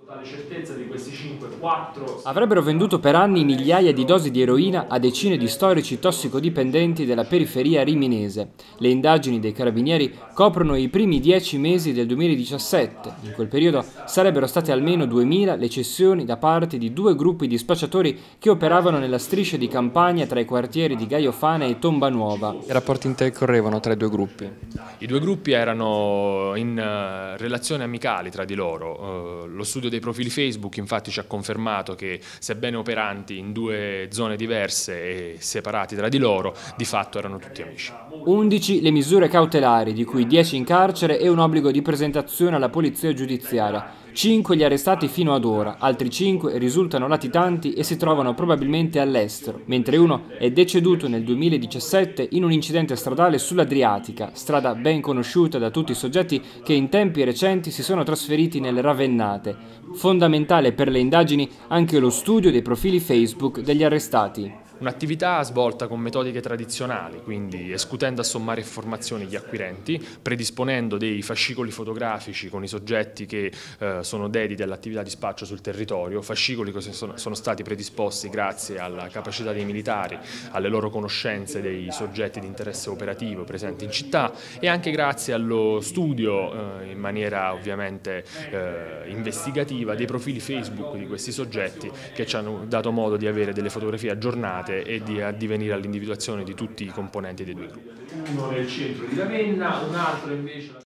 totale certezza di questi 5, 4 avrebbero venduto per anni migliaia di dosi di eroina a decine di storici tossicodipendenti della periferia riminese. Le indagini dei carabinieri coprono i primi 10 mesi del 2017. In quel periodo sarebbero state almeno 2000 le cessioni da parte di due gruppi di spacciatori che operavano nella striscia di campagna tra i quartieri di Gaio Fane e Tomba Nuova. Che rapporti intercorrevano tra i due gruppi? I due gruppi erano in relazioni amicali tra di loro. Lo studio dei profili Facebook infatti ci ha confermato che, sebbene operanti in due zone diverse e separati tra di loro, di fatto erano tutti amici. 11 le misure cautelari, di cui 10 in carcere e un obbligo di presentazione alla polizia giudiziaria. 5 gli arrestati fino ad ora, altri 5 risultano latitanti e si trovano probabilmente all'estero, mentre uno è deceduto nel 2017 in un incidente stradale sull'Adriatica, strada ben conosciuta da tutti i soggetti che in tempi recenti si sono trasferiti nelle Ravennate. Fondamentale per le indagini anche lo studio dei profili Facebook degli arrestati. Un'attività svolta con metodiche tradizionali, quindi escutendo a sommare informazioni gli acquirenti, predisponendo dei fascicoli fotografici con i soggetti che sono dediti all'attività di spaccio sul territorio, fascicoli che sono stati predisposti grazie alla capacità dei militari, alle loro conoscenze dei soggetti di interesse operativo presenti in città e anche grazie allo studio in maniera ovviamente investigativa dei profili Facebook di questi soggetti che ci hanno dato modo di avere delle fotografie aggiornate e di addivenire all'individuazione di tutti i componenti dei due gruppi. Uno nel centro di Ravenna, un altro invece